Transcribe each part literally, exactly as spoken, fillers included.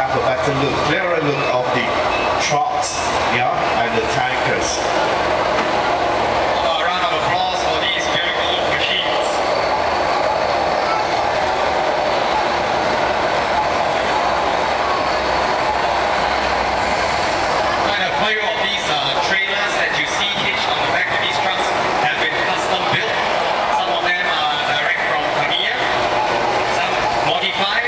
have a better look, clearer look of the trucks, yeah, and the tankers. A round of applause for these beautiful machines. Quite a few of these uh, trailers that you see hitched on the back of these trucks have been custom built. Some of them are direct from Tamiya, some modified.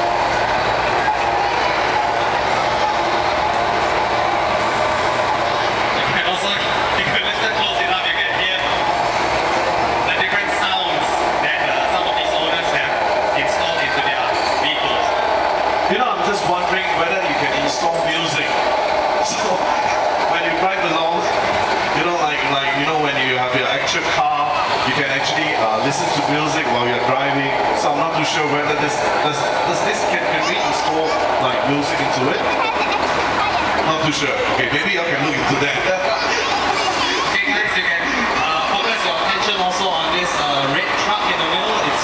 You can also, if you listen close enough, you can hear the different sounds that uh, some of these owners have installed into their vehicles. You know, I'm just wondering whether you can install music. So when you drive along, you know, like like you know when you have your actual car, you can actually uh, listen to music while you're driving. So I'm not too sure whether this does does this can, can we install like music into it? Not too sure. Okay, maybe I can look into that. Okay guys, you can uh, focus your attention also on this uh, red truck in the middle. It's